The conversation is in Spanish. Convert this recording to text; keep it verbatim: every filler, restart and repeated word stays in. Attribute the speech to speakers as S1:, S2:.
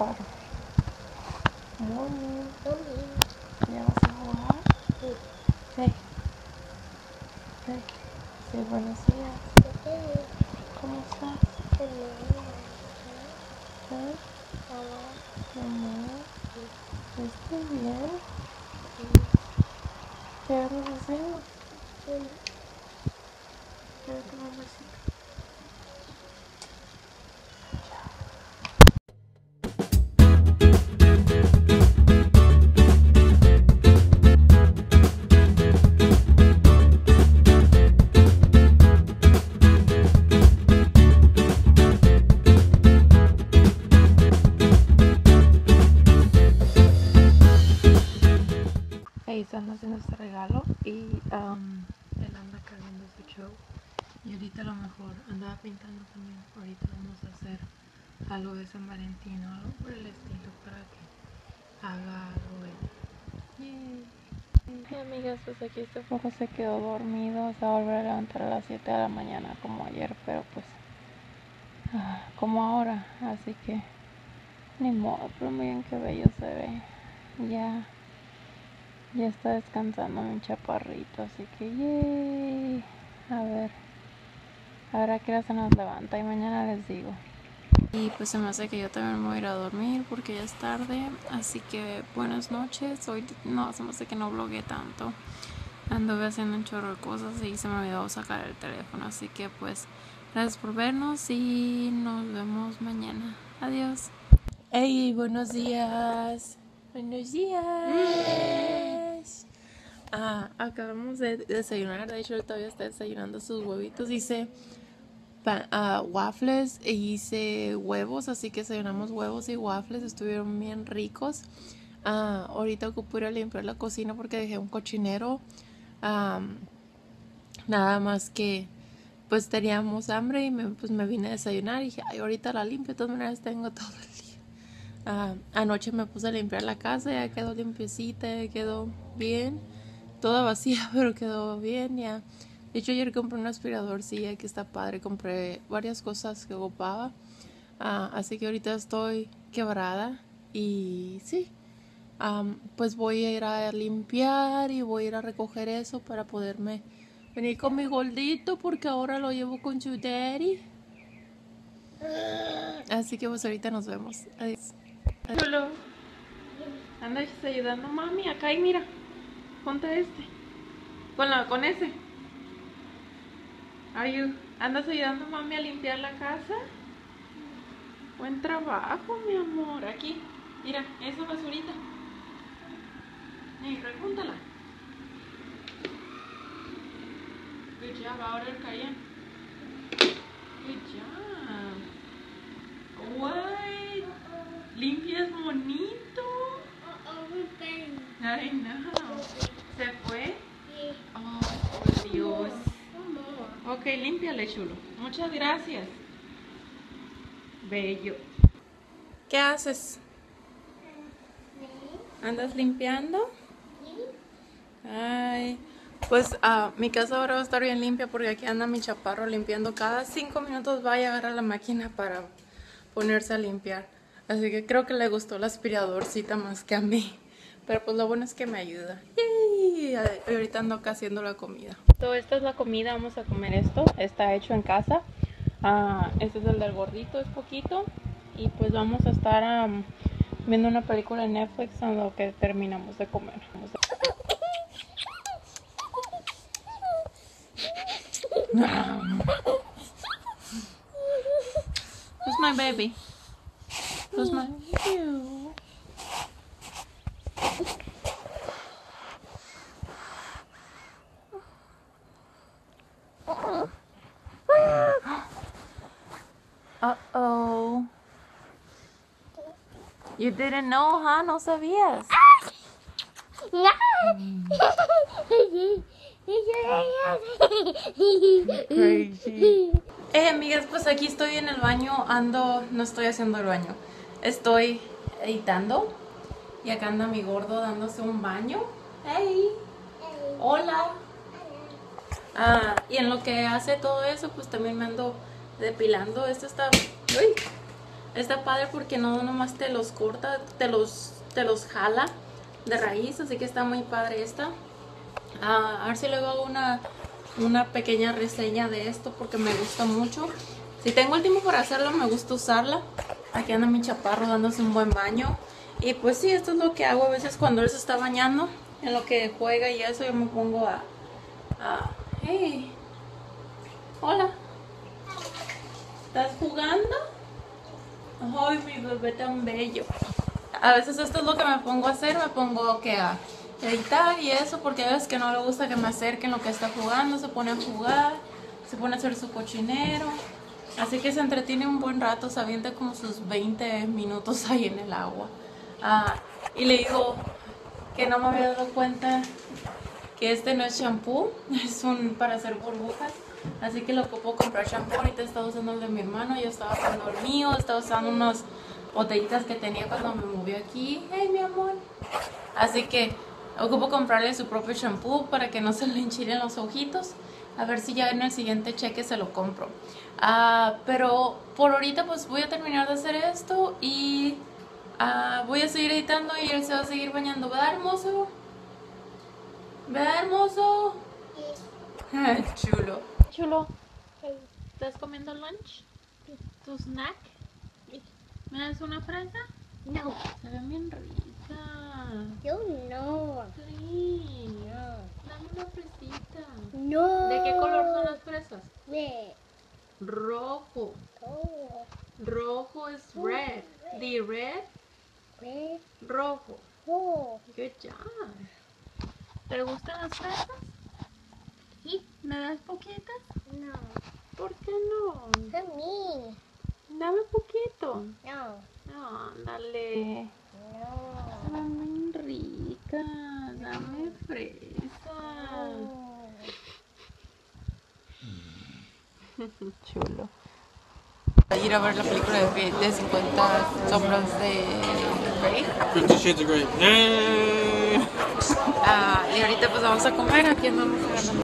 S1: chaparro. Moni, ¿ya vas a jugar? Sí. Sí. Sí, buenos días. ¿Cómo estás? ¿Sí? Mamá. ¿Estás bien? ¿Qué andas haciendo? Quédate un besito. Ahí están haciendo este regalo y um, él anda cargando su show. Y ahorita a lo mejor andaba pintando también. Ahorita vamos a hacer algo de San Valentín o algo por el estilo para que haga algo él. Yay. Hey, amigas, pues aquí este foco se quedó dormido. Se va a volver a levantar a las siete de la mañana como ayer, pero pues ah, como ahora. Así que ni modo, pero miren qué bello se ve. Ya. Ya está descansando mi chaparrito, así que yay. A ver, ahora que hora se nos levanta y mañana les digo. Y pues se me hace que yo también me voy a ir a dormir porque ya es tarde, así que buenas noches. Hoy no, se me hace que no blogueé tanto. Anduve haciendo un chorro de cosas y se me olvidó sacar el teléfono, así que pues gracias por vernos y nos vemos mañana. Adiós. Hey, buenos días. Buenos días. Ah, acabamos de desayunar. De hecho, él todavía está desayunando sus huevitos. Hice pan, uh, waffles e hice huevos. Así que desayunamos huevos y waffles. Estuvieron bien ricos. Ah, ahorita ocupo ir a limpiar la cocina porque dejé un cochinero. Um, nada más que pues teníamos hambre y me, pues me vine a desayunar. Y dije, ay, ahorita la limpio. De todas maneras tengo todo el día. Uh, anoche me puse a limpiar la casa. Ya quedó limpiecita. Ya quedó bien. Toda vacía, pero quedó bien ya. De hecho, ayer compré un aspirador, sí, que está padre. Compré varias cosas que ocupaba. Uh, así que ahorita estoy quebrada. Y sí, um, pues voy a ir a limpiar y voy a ir a recoger eso para poderme venir con mi gordito, porque ahora lo llevo con su daddy. Así que pues ahorita nos vemos. Adiós. Chulo. Andas ayudando a mami acá y mira. Ponte este. Con, la, con ese. Are you, ¿andas ayudando a mami a limpiar la casa? Buen trabajo, mi amor. Aquí, mira, esa basurita. Hey, recúntala. Good job, ahora el Cayenne. Good job. What? ¿Limpias bonito? Ay, no. ¿Se fue? Oh, por Dios. Ok, límpiale, chulo. Muchas gracias. Bello. ¿Qué haces? ¿Andas limpiando? Ay, pues uh, mi casa ahora va a estar bien limpia porque aquí anda mi chaparro limpiando. Cada cinco minutos va a agarrar la máquina para ponerse a limpiar. Así que creo que le gustó la aspiradorcita más que a mí. Pero pues lo bueno es que me ayuda. ¡Yay! Ahorita ando acá haciendo la comida. So, esta es la comida, vamos a comer esto. Está hecho en casa. Uh, este es el del gordito, es poquito. Y pues vamos a estar um, viendo una película en Netflix en lo que terminamos de comer. Vamos a... Who's my baby? Who's my... Ew. Uh-oh. You didn't know, huh? No sabías. Crazy. Eh, amigas, pues aquí estoy en el baño. Ando, no estoy haciendo el baño. Estoy editando. Y acá anda mi gordo dándose un baño. Hey. Hola. Ah, y en lo que hace todo eso, pues también me ando depilando. Esto está... Uy. está padre porque no nomás te los corta, te los, te los jala de raíz, así que está muy padre esta. Uh, a ver si luego hago una, una pequeña reseña de esto porque me gusta mucho. Si tengo el tiempo para hacerlo, me gusta usarla. Aquí anda mi chaparro dándose un buen baño. Y pues sí, esto es lo que hago a veces cuando él se está bañando. En lo que juega y eso, yo me pongo a... a hey, hola. ¿Estás jugando? Ay, mi bebé tan bello. A veces esto es lo que me pongo a hacer. Me pongo que a editar y eso, porque a veces que no le gusta que me acerquen lo que está jugando. Se pone a jugar, se pone a hacer su cochinero. Así que se entretiene un buen rato, se avienta como sus veinte minutos ahí en el agua. Ah, y le digo que no me había dado cuenta que este no es shampoo, es un para hacer burbujas. Así que lo ocupo comprar shampoo. Ahorita estaba usando el de mi hermano, yo estaba usando el mío, estaba usando unas botellitas que tenía cuando me moví aquí. Hey, mi amor. Así que ocupo comprarle su propio shampoo para que no se le enchilen los ojitos. A ver si ya en el siguiente cheque se lo compro. Uh, pero por ahorita pues voy a terminar de hacer esto y uh, voy a seguir editando y él se va a seguir bañando. ¿Verdad, hermoso? ¿Verdad, hermoso? Sí. Chulo. Chulo. ¿Estás comiendo lunch? ¿Tu snack? ¿Me das una fresa?
S2: No.
S1: Se ve bien rica.
S2: Yo no.
S1: Sí.
S2: No.
S1: Dame una fresita.
S2: No.
S1: ¿De qué color son las fresas?
S2: Red.
S1: Rojo.
S2: Oh.
S1: Rojo es red. The red.
S2: Red.
S1: Rojo.
S2: Oh.
S1: Good job. ¿Te gustan las fresas? Sí. ¿Me das poquitas?
S2: No.
S1: ¿Por qué no?
S2: For me.
S1: Dame poquito.
S2: No.
S1: No, dale.
S2: No.
S1: Se ven bien ricas. Dame fresa. Chulo. Ir a ver la película de, de cincuenta sombras de Grey.
S3: Fifty Shades of Grey.
S1: Ah, y ahorita pues vamos a comer. Aquí andamos agarrando